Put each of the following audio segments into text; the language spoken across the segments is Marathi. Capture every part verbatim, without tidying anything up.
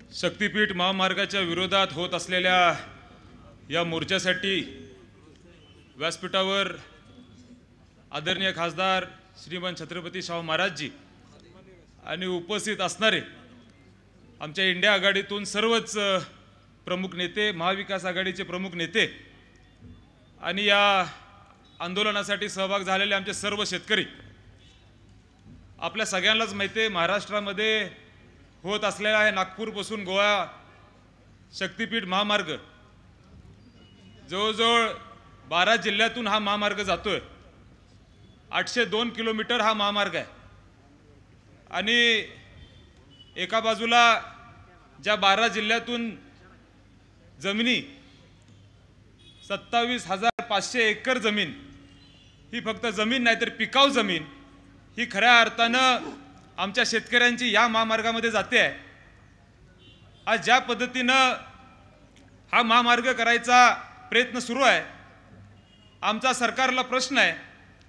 शक्तीपीठ महामार्गाच्या विरोधात होत असलेल्या या मोर्चासाठी व्यासपीठावर आदरणीय खासदार श्रीमान छत्रपती शाहू महाराजजी आणि उपस्थित असणारे आमच्या इंडिया आघाडीतून सर्वच प्रमुख नेते, महाविकास आघाडीचे प्रमुख नेते आणि या आंदोलनासाठी सहभाग झालेले आमचे सर्व शेतकरी, आपल्या सगळ्यांनाच माहिती आहे महाराष्ट्रामध्ये होत असलेला आहे नागपूरपासून गोवा शक्तीपीठ महामार्ग जवळजवळ बारा जिल्ह्यातून हा महामार्ग जातोय। आठशे दोन किलोमीटर हा महामार्ग आहे आणि एका बाजूला ज्या बारा जिल्ह्यातून जमिनी सत्तावीस हजार पाचशे एकर जमीन, ही फक्त जमीन नाही तर पिकाऊ जमीन ही खऱ्या अर्थानं आमच्या शेतकऱ्यांची या महामार्गामध्ये जाते आहे। आज ज्या पद्धतीनं हा महामार्ग करायचा प्रयत्न सुरू आहे, आमचा सरकारला प्रश्न आहे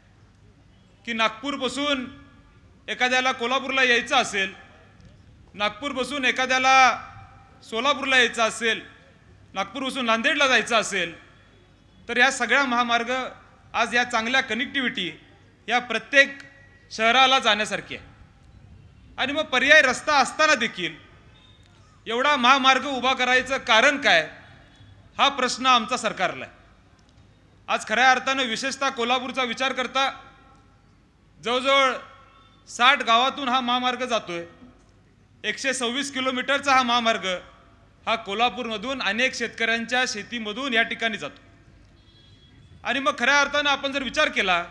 की नागपूरपासून एखाद्याला कोल्हापूरला यायचं असेल, नागपूरपासून एखाद्याला सोलापूरला यायचं असेल, नागपूरपासून नांदेडला जायचं असेल, तर या सगळ्या महामार्ग आज या चांगल्या कनेक्टिव्हिटी या प्रत्येक शहराला जाण्यासारखी आहे। आणि मग पर्याय रस्ता असताना देखील एवढा महामार्ग उभा करायचं कारण काय, हा प्रश्न आमचा सरकारला आहे। आज खऱ्या अर्थानं विशेषतः कोल्हापूरचा विचार करता जवळजवळ साठ गावातून हा महामार्ग जातोय। एकशे सव्वीस किलोमीटरचा हा महामार्ग हा कोल्हापूरमधून अनेक शेतकऱ्यांच्या शेतीमधून या ठिकाणी जातो। आणि मग खऱ्या अर्थानं आपण जर विचार केला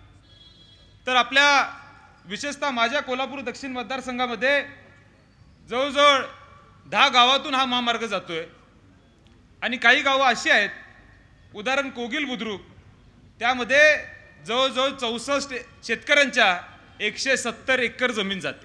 तर आपल्या विशेषतः माझ्या कोल्हापूर दक्षिण मतदारसंघामध्ये जवळजवळ दहा गावातून हा महामार्ग जातोय आणि काही गावं अशी आहेत, उदाहरण कोगिल बुद्रुक, त्यामध्ये जवळजवळ चौसष्ट शेतकऱ्यांच्या एकशे सत्तर एकर जमीन जाते।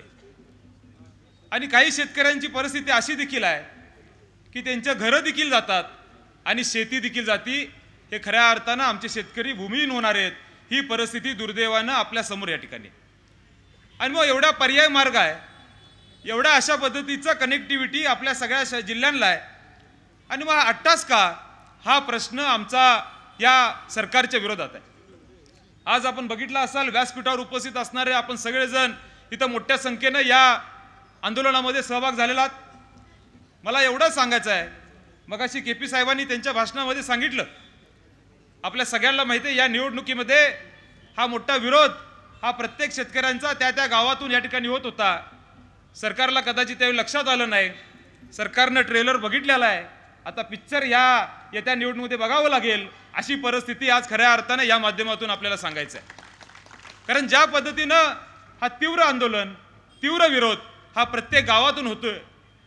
आणि काही शेतकऱ्यांची परिस्थिती अशी देखील आहे की त्यांच्या घरं देखील जातात आणि शेती देखील जाती। हे खऱ्या अर्थानं आमचे शेतकरी भूमिहीन होणार आहेत, ही परिस्थिती दुर्दैवानं आपल्या समोर या ठिकाणी। आणि मग एवढा पर्याय मार्ग आहे, एवढा अशा पद्धतीचा कनेक्टिव्हिटी आपल्या सगळ्या जिल्ह्यांना आहे, आणि मग अट्टास का, हा प्रश्न आमचा या सरकारच्या विरोधात आहे। आज आपण बघितलं असाल व्यासपीठावर उपस्थित असणारे आपण सगळेजण इथं मोठ्या संख्येनं या आंदोलनामध्ये सहभाग झालेला आहात। मला एवढं सांगायचं आहे, मगाशी के पी साहेबांनी त्यांच्या भाषणामध्ये सांगितलं, आपल्या सगळ्यांना माहिती आहे या निवडणुकीमध्ये हा मोठा विरोध हा प्रत्येक शेतकऱ्यांचा त्या त्या गावातून या ठिकाणी होत होता। सरकारला कदाचित त्यावेळी लक्षात आलं नाही, सरकारनं ट्रेलर बघितलेला आहे, आता पिक्चर या येत्या निवडणुकीमध्ये बघावं लागेल, अशी परिस्थिती आज खऱ्या अर्थानं या माध्यमातून आपल्याला सांगायचं आहे। कारण ज्या पद्धतीनं हा तीव्र आंदोलन, तीव्र विरोध हा प्रत्येक गावातून होतोय,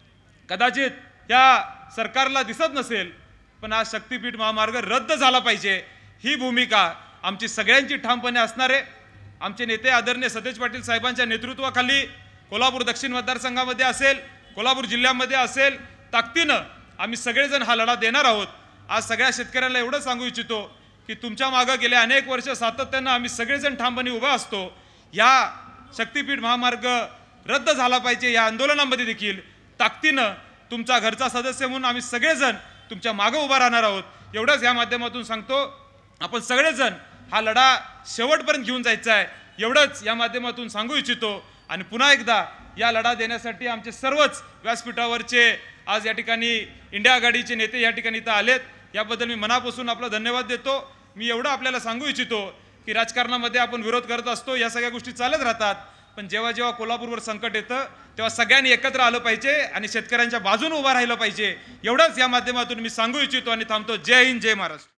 कदाचित या सरकारला दिसत नसेल, पण हा शक्तीपीठ महामार्ग रद्द झाला पाहिजे ही भूमिका आमची सगळ्यांची ठामपणे असणार आहे। आमचे नेते आदरणीय सतेज पाटील साहेबांच्या नेतृत्वाखाली कोल्हापूर दक्षिण मतदारसंघामध्ये असेल, कोल्हापूर जिल्ह्यामध्ये असेल, ताकदीनं आम्ही सगळेजण हा लढा देणार आहोत। आज सगळ्या शेतकऱ्यांना एवढं सांगू इच्छितो की तुमच्या मागे गेले अनेक वर्ष सातत्यानं आम्ही सगळेजण ठामपणे उभा असतो। या शक्तीपीठ महामार्ग रद्द झाला पाहिजे या आंदोलनामध्ये देखील ताकदीनं तुमचा घरचा सदस्य म्हणून आम्ही सगळेजण तुमच्या मागे उभा राहणार आहोत। एवढंच या माध्यमातून सांगतो, आपण सगळेजण हा लढा शेवटपर्यंत घेऊन जायचा आहे, एवढंच या माध्यमातून सांगू इच्छितो। आणि पुन्हा एकदा या लढा देण्यासाठी आमचे सर्वच व्यासपीठावरचे आज या ठिकाणी इंडिया आघाडीचे नेते या ठिकाणी इथं आलेत, याबद्दल मी मनापासून आपला धन्यवाद देतो। मी एवढं आपल्याला सांगू इच्छितो की राजकारणामध्ये आपण विरोध करत असतो, या सगळ्या गोष्टी चालत राहतात, पण जेव्हा जेव्हा कोल्हापूरवर संकट येतं तेव्हा सगळ्यांनी एकत्र आलं पाहिजे आणि शेतकऱ्यांच्या बाजूने उभा राहिलं पाहिजे, एवढंच या माध्यमातून मी सांगू इच्छितो आणि थांबतो। जय हिंद, जय महाराष्ट्र।